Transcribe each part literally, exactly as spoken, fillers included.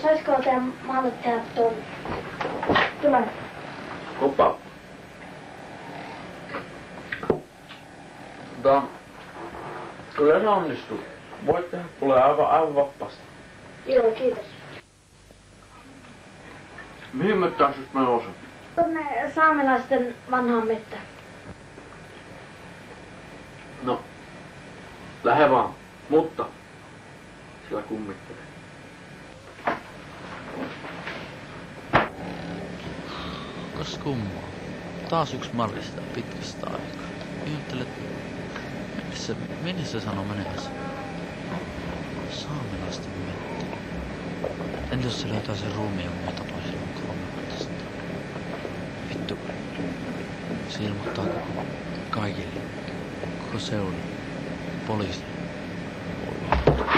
saisiko teidän maalle tehdä tuon? Tule. Koppa. Tota, kyllä se onnistuu. Voit tehdä, tulee aivan, aivan vapaasti. Joo, kiitos. Mihin me taas just menossa? Tuonne saamelaisten vanhaan mettään. No, lähde vaan, mutta sillä kummittelee. Kas kummaa. Taas yksi marista pitkästä aikaa. Ihmettelet, minne se, minne se sanoo menevänsä? Saamelaisten mettä. En jos se löytää sen ruumiin, jonka mä tapasin silloin kolme vuotta sitten. Vittu. Se ilmoittaa koko kaikille. Koko seudun. Poliisi. Voi vittu.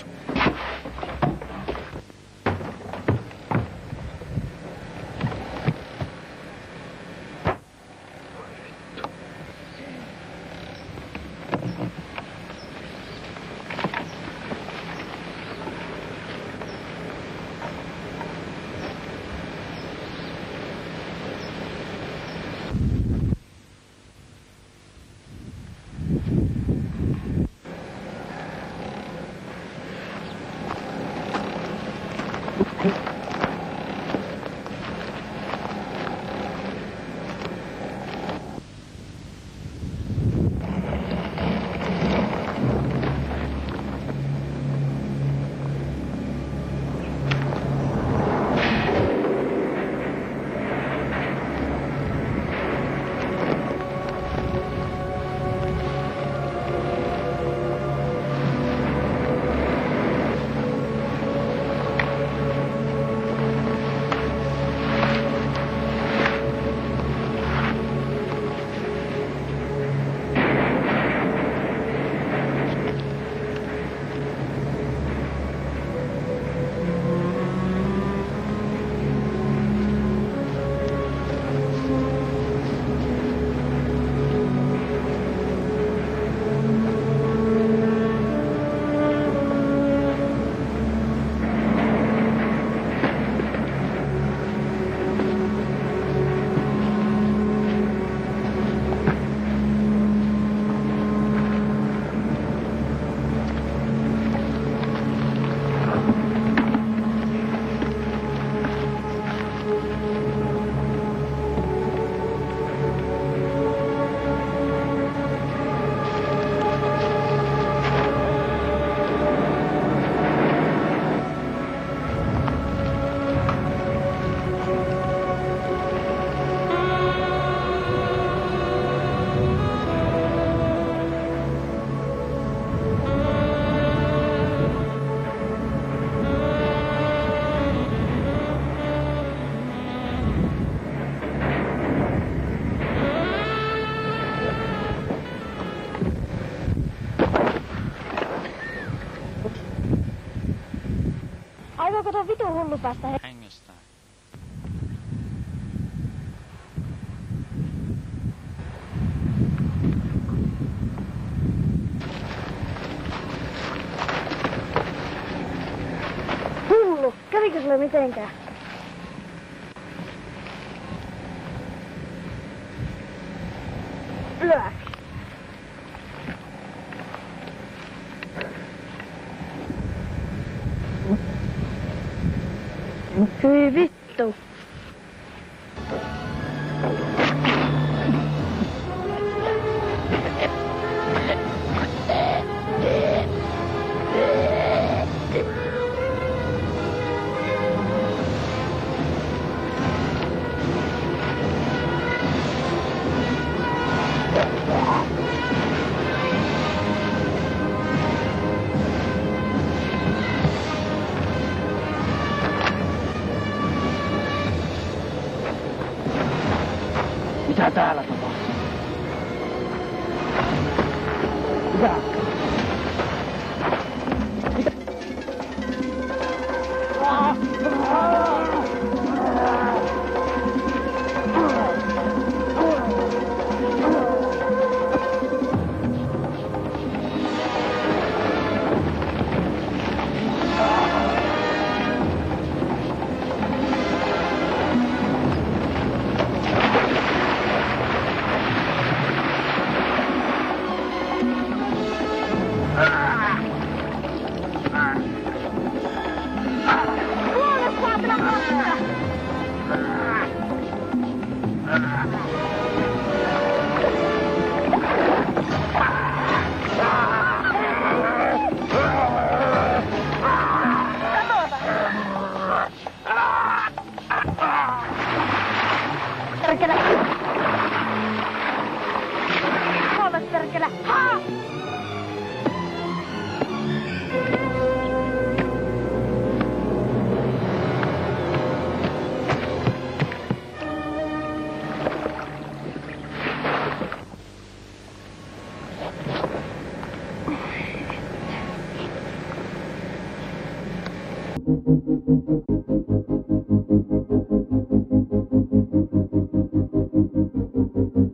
Aivoiko tuon vitun hullu päästä he... Hengestään. Hullu! Kävikö sulle mitenkään? Lyö! Hyi vittu! Mitä täällä tapahtuu? Mitä? Mitä? Ah! Ah! perkele! Ha! Thank you.